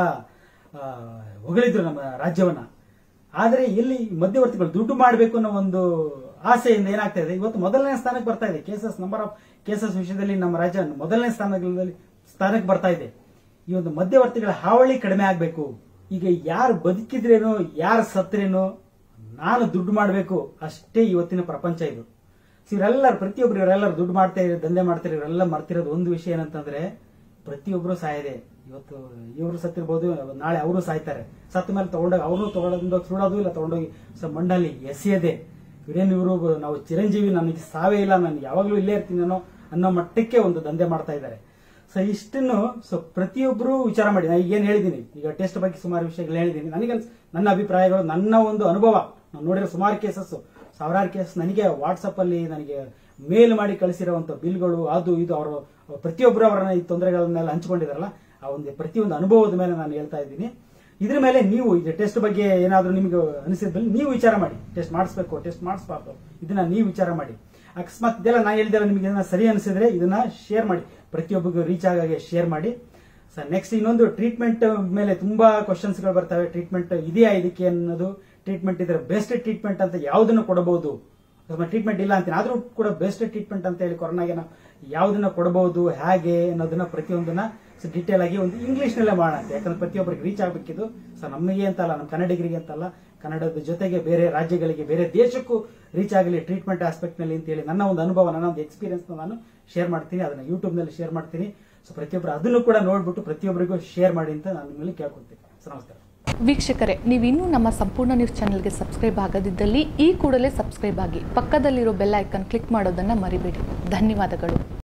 ಹೊಗಳಿದ್ರು ನಮ್ಮ ರಾಜ್ಯವನ್ನ. ಆದ್ರೆ ಇಲ್ಲಿ ಮಧ್ಯವರ್ತಿಗಳು ದುಡ್ಡು ಮಾಡಬೇಕು ಅನ್ನೋ ಒಂದು ಆಸೆಯಿಂದ ಏನಾಗ್ತಾ ಇದೆ, ಇವತ್ತು ಮೊದಲನೇ ಸ್ಥಾನಕ್ಕೆ ಬರ್ತಾ ಇದೆ. ನಂಬರ್ ಆಫ್ ಕೇಸಸ್ ವಿಷಯದಲ್ಲಿ ನಮ್ಮ ರಾಜ್ಯ ಮೊದಲನೇ ಸ್ಥಾನಕ್ಕೆ ಬರ್ತಾ ಇದೆ. ಈ ಒಂದು ಮಧ್ಯವರ್ತಿಗಳ ಹಾವಳಿ ಕಡಿಮೆ ಆಗ್ಬೇಕು. ಈಗ ಯಾರು ಬದುಕಿದ್ರೇನೋ ಯಾರು ಸತ್ರೇನೋ ನಾನು ದುಡ್ಡು ಮಾಡಬೇಕು ಅಷ್ಟೇ ಇವತ್ತಿನ ಪ್ರಪಂಚ ಇದು. ಇವರೆಲ್ಲರೂ ಪ್ರತಿಯೊಬ್ರು ಇವರೆಲ್ಲರೂ ದುಡ್ಡು ಮಾಡ್ತಾ ಇರೋ ದಂಧೆ ಮಾಡ್ತಾರೆ, ಇವರೆಲ್ಲ ಮರ್ತಿರೋದು ಒಂದು ವಿಷಯ ಏನಂತಂದ್ರೆ ಪ್ರತಿಯೊಬ್ರು ಸಾಯದೆ. ಇವತ್ತು ಇವರು ಸತ್ತಿರ್ಬೋದು, ನಾಳೆ ಅವರು ಸಾಯ್ತಾರೆ. ಸತ್ತ ಮೇಲೆ ತಗೊಂಡೋಗಿ ಅವ್ರನ್ನೂ ತಗೊಂಡೋಗಿ ಸುಡೋದು, ಇಲ್ಲ ತಗೊಂಡೋಗಿ ಮಣ್ಣಲ್ಲಿ ಎಸೆಯದೆ. ಇವರು ನಾವು ಚಿರಂಜೀವಿ, ನನಗೆ ಸಾವೇ ಇಲ್ಲ, ನಾನು ಯಾವಾಗ್ಲೂ ಇಲ್ಲೇ ಇರ್ತೀನಿ ಅನ್ನೋ ಮಟ್ಟಕ್ಕೆ ಒಂದು ದಂಧೆ ಮಾಡ್ತಾ ಇದ್ದಾರೆ. ಸೊ ಇಷ್ಟನ್ನು ಪ್ರತಿಯೊಬ್ರು ವಿಚಾರ ಮಾಡಿ. ನಾನು ಈಗ ಏನ್ ಹೇಳಿದೀನಿ, ಈಗ ಟೆಸ್ಟ್ ಬಗ್ಗೆ ಸುಮಾರು ವಿಷಯಗಳು ಹೇಳಿದೀನಿ. ನನಗೆ ನನ್ನ ಅಭಿಪ್ರಾಯಗಳು, ನನ್ನ ಒಂದು ಅನುಭವ, ನಾನು ನೋಡಿರೋ ಸುಮಾರು ಕೇಸಸ್, ಸಾವಿರಾರು ಕೇಸ್ ನನಗೆ ವಾಟ್ಸಪ್ ಅಲ್ಲಿ ನನಗೆ ಮೇಲ್ ಮಾಡಿ ಕಳಿಸಿರುವಂತ ಬಿಲ್ಗಳು, ಅದು ಇದು ಅವರು ಪ್ರತಿಯೊಬ್ಬರು ಅವರನ್ನ ಈ ತೊಂದರೆಗಳನ್ನೆಲ್ಲ ಹಂಚಿಕೊಂಡಿದಾರಲ್ಲ, ಆ ಒಂದು ಪ್ರತಿಯೊಂದು ಅನುಭವದ ಮೇಲೆ ನಾನು ಹೇಳ್ತಾ ಇದ್ದೀನಿ. ಇದ್ರ ಮೇಲೆ ನೀವು ಈಗ ಟೆಸ್ಟ್ ಬಗ್ಗೆ ಏನಾದ್ರೂ ನಿಮ್ಗೆ ಅನಿಸಿದ್ಮೇಲೆ ನೀವು ವಿಚಾರ ಮಾಡಿ. ಟೆಸ್ಟ್ ಮಾಡಿಸ್ಬೇಕು, ಟೆಸ್ಟ್ ಮಾಡಿಸ್ಬಾರ್ದು, ಇದನ್ನ ನೀವು ವಿಚಾರ ಮಾಡಿ. ಅಕಸ್ಮಾತ್ ಇದೆಲ್ಲ ನಾ ಹೇಳಿದೆಲ್ಲ ನಿಮ್ಗೆ ಇದನ್ನ ಸರಿ ಅನಿಸಿದ್ರೆ ಇದನ್ನ ಶೇರ್ ಮಾಡಿ, ಪ್ರತಿಯೊಬ್ಬರಿಗೂ ರೀಚ್ ಆಗಾಗೆ ಶೇರ್ ಮಾಡಿ. ಸರ್ ನೆಕ್ಸ್ಟ್ ಇನ್ನೊಂದು ಟ್ರೀಟ್ಮೆಂಟ್ ಮೇಲೆ ತುಂಬಾ ಕ್ವಶನ್ಸ್ ಗಳು ಬರ್ತವೆ. ಟ್ರೀಟ್ಮೆಂಟ್ ಇದೆಯಾ ಇದಕ್ಕೆ ಅನ್ನೋದು, ಟ್ರೀಟ್ಮೆಂಟ್ ಇದ್ರೆ ಬೆಸ್ಟ್ ಟ್ರೀಟ್ಮೆಂಟ್ ಅಂತ ಯಾವ್ದನ್ನ ಕೊಡಬಹುದು, ಟ್ರೀಟ್ಮೆಂಟ್ ಇಲ್ಲ ಅಂತೀನಿ ಆದ್ರೂ ಕೂಡ ಬೆಸ್ಟ್ ಟ್ರೀಟ್ಮೆಂಟ್ ಅಂತ ಹೇಳಿ ಕೊರೋನಾಗೆ ನಾವು ಯಾವ್ದನ್ನ ಕೊಡಬಹುದು, ಹೇಗೆ ಅನ್ನೋದನ್ನ ಪ್ರತಿಯೊಂದನ್ನ ಡೀಟೇಲ್ ಆಗಿ ಒಂದು ಇಂಗ್ಲಿಷ್ ನಲ್ಲೇ ಮಾಡೋಣ. ಯಾಕಂದ್ರೆ ಪ್ರತಿಯೊಬ್ಬರಿಗೆ ರೀಚ್ ಆಗಬೇಕಿದ್ದು. ಸೊ ನಮಗೆ ಅಂತಲ್ಲ, ನಮ್ಮ ಕನ್ನಡಿಗರಿಗೆ ಅಂತಲ್ಲ, ಕನ್ನಡದ ಜೊತೆಗೆ ಬೇರೆ ರಾಜ್ಯಗಳಿಗೆ, ಬೇರೆ ದೇಶಕ್ಕೂ ರೀಚ್ ಆಗಲಿ ಟ್ರೀಟ್ಮೆಂಟ್ ಆಸ್ಪೆಕ್ಟ್ ನಲ್ಲಿ ಅಂತ ಹೇಳಿ ನನ್ನ ಒಂದು ಅನುಭವ, ನನ್ನ ಒಂದು ಎಕ್ಸ್ಪೀರಿಯನ್ಸ್ ನಾನು ಶೇರ್ ಮಾಡ್ತೀನಿ. ಅದನ್ನ ಯೂಟ್ಯೂಬ್ ನಲ್ಲಿ ಶೇರ್ ಮಾಡ್ತೀನಿ. ಸೊ ಪ್ರತಿಯೊಬ್ಬರು ಅದನ್ನು ಕೂಡ ನೋಡ್ಬಿಟ್ಟು ಪ್ರತಿಯೊಬ್ಬರಿಗೂ ಶೇರ್ ಮಾಡಿ ಅಂತ ನಾನು ನಿಮ್ಮಲ್ಲಿ ಕೇಳ್ಕೊಳ್ತೀನಿ. ಸೊ ನಮಸ್ಕಾರ ವೀಕ್ಷಕರೇ, ನೀವಿನ್ನೂ ನಮ್ಮ ಸಂಪೂರ್ಣ ನ್ಯೂಸ್ ಚಾನೆಲ್ಗೆ ಸಬ್ಸ್ಕ್ರೈಬ್ ಆಗದಿದ್ದಲ್ಲಿ ಈ ಕೂಡಲೇ ಸಬ್ಸ್ಕ್ರೈಬ್ ಆಗಿ, ಪಕ್ಕದಲ್ಲಿರೋ ಬೆಲ್ ಐಕನ್ ಕ್ಲಿಕ್ ಮಾಡೋದನ್ನ ಮರಿಬೇಡಿ. ಧನ್ಯವಾದಗಳು.